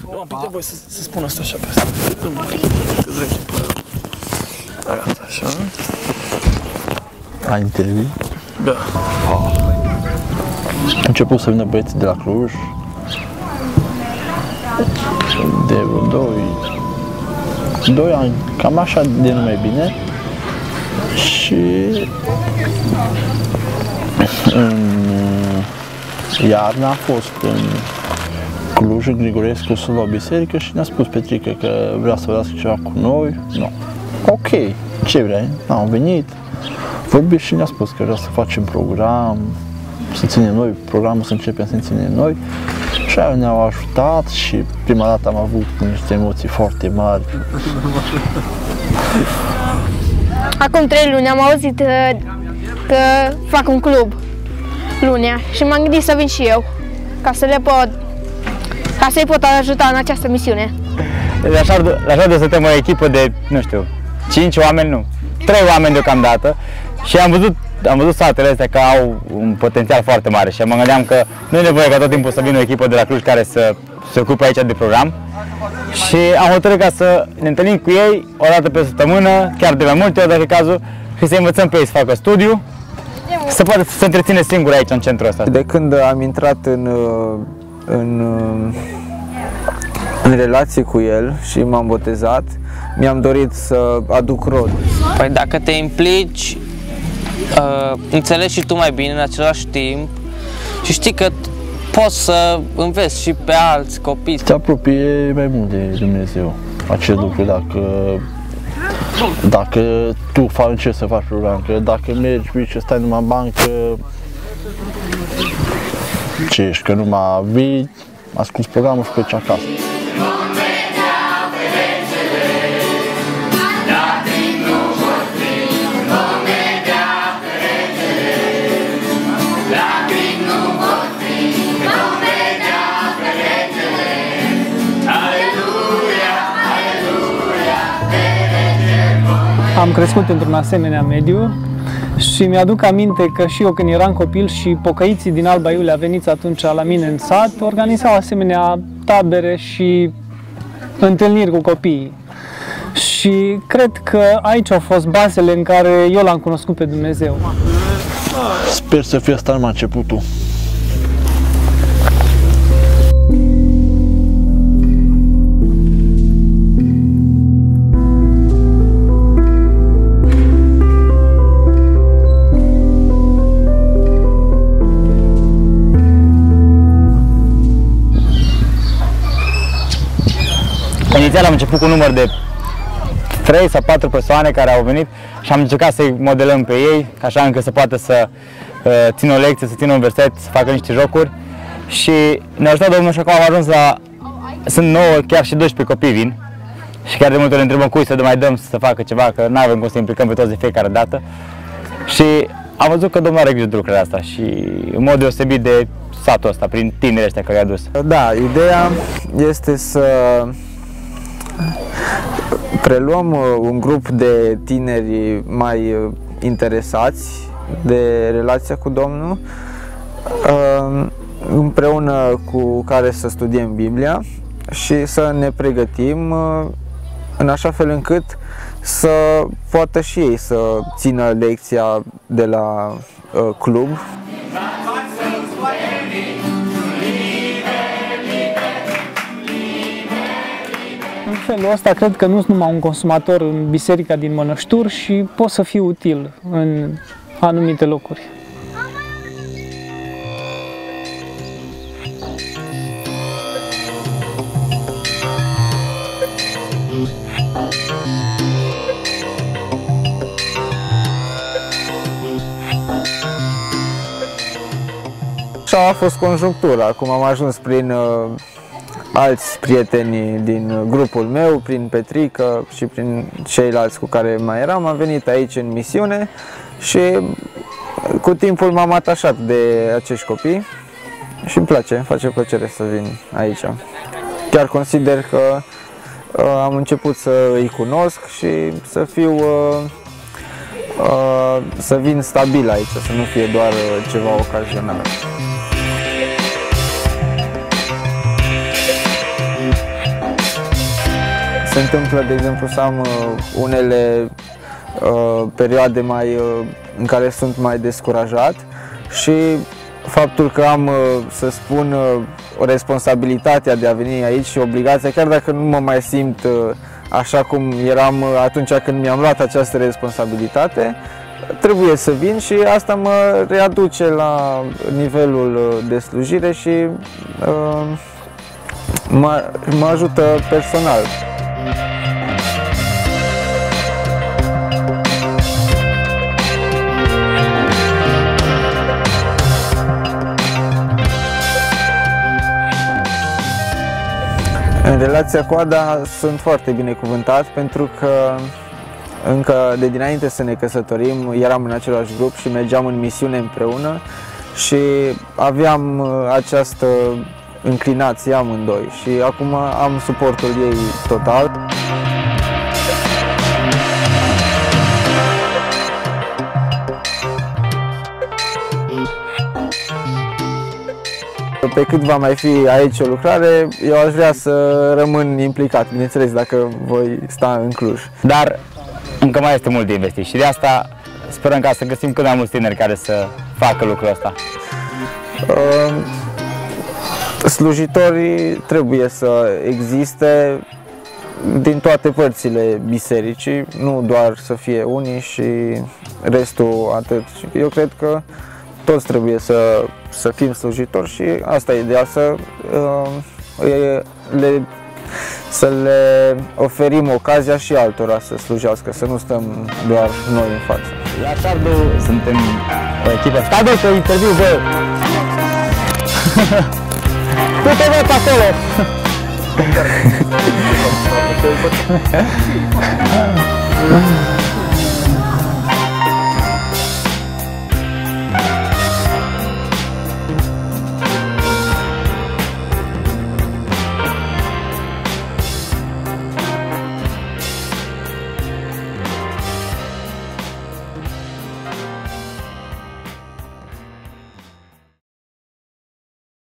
Am picat voi să spun asta așa pe asta. Că trece pe... Gata, așa. Ai interviu? Da. Am început să vină băieții de la Cluj. De 2 ani, cam așa de nu mai bine. Și în iarna a fost în Cluj, în Grigorescu, sunt la o biserică și ne-a spus Petrică că vrea să vorbească ceva cu noi. No. Ok, ce vrei? Am venit, vorbim și ne-a spus că vrea să facem program, să ținem noi, programul să începem să ținem noi. Și aia ne-au ajutat și prima dată am avut niște emoții foarte mari. Acum 3 luni am auzit că fac un club lunea și m-am gândit să vin și eu ca să-i pot ajuta în această misiune. Așa de suntem o echipă de, nu știu, 5 oameni, nu, 3 oameni deocamdată și am văzut satele astea că au un potențial foarte mare și mă gândeam că nu e nevoie ca tot timpul să vină o echipă de la Cluj care să se ocupe aici de program și am hotărât ca să ne întâlnim cu ei o dată pe săptămână, chiar de mai multe ori dacă e cazul, și să învățăm pe ei să facă studiu, să poată să se întreține singur aici în centrul ăsta. De când am intrat în relație cu el și m-am botezat, mi-am dorit să aduc rod. Păi dacă te implici, înțelegi și tu mai bine în același timp și știi că poți să înveți și pe alți copii. Te apropie mai mult de Dumnezeu acel lucru dacă tu încerci să faci program, că dacă mergi și stai numai în bancă, ce ești, că numai vii, asculți programul și pleci acasă. Am crescut într-un asemenea mediu și mi-aduc aminte că și eu când eram copil și pocăiții din Alba Iulia veniți atunci la mine în sat, organizau asemenea tabere și întâlniri cu copiii. Și cred că aici au fost bazele în care eu l-am cunoscut pe Dumnezeu. Sper să fie asta numai începutul. Inițial am început cu un număr de 3 sau 4 persoane care au venit și am încercat să-i modelăm pe ei, așa încât să poată să țină o lecție, să țină un verset, să facă niște jocuri. Și ne-a ajutat Domnul și acum am ajuns la... Sunt 9, chiar și 12 copii vin. Și chiar de multe ori ne întrebăm cui să mai dăm să facă ceva, că nu avem cum să implicăm pe toți de fiecare dată. Și am văzut că Domnul are grijă de lucrurile astea și în mod deosebit de satul ăsta, prin tinerii ăștia care i-a dus. Da, ideea este să preluăm un grup de tineri mai interesați de relația cu Domnul, împreună cu care să studiem Biblia și să ne pregătim în așa fel încât să poată și ei să țină lecția de la club. În felul ăsta cred că nu sunt numai un consumator în biserica din Mănăștur și pot să fiu util în anumite locuri. Așa a fost conjunctura, acum am ajuns prin alți prieteni din grupul meu, prin Petrică și prin ceilalți cu care mai eram, am venit aici în misiune și cu timpul m-am atașat de acești copii și îmi face plăcere să vin aici. Chiar consider că am început să îi cunosc și să vin stabil aici, să nu fie doar ceva ocazional. se întâmplă, de exemplu, să am unele perioade în care sunt mai descurajat și faptul că am, să spun, o responsabilitatea de a veni aici și obligația, chiar dacă nu mă mai simt așa cum eram atunci când mi-am luat această responsabilitate, trebuie să vin și asta mă readuce la nivelul de slujire și mă ajută personal. În relația cu Ada sunt foarte binecuvântat pentru că încă de dinainte să ne căsătorim eram în același grup și mergeam în misiune împreună și aveam această înclinație amândoi și acum am suportul ei total. Pe cât va mai fi aici o lucrare, eu aș vrea să rămân implicat, bineînțeles, dacă voi sta în Cluj. Dar încă mai este mult de investit și de asta sperăm ca să găsim cât mai mulți tineri care să facă lucrul ăsta. Slujitorii trebuie să existe din toate părțile bisericii, nu doar să fie unii și restul atât. Eu cred că toți trebuie să fim slujitori și asta e ideal, să le oferim ocazia și altora să slujească, să nu stăm doar noi în față. La Șardu suntem o echipă. Stai bă, pe interviu, bă! Tu te văd pe acolo!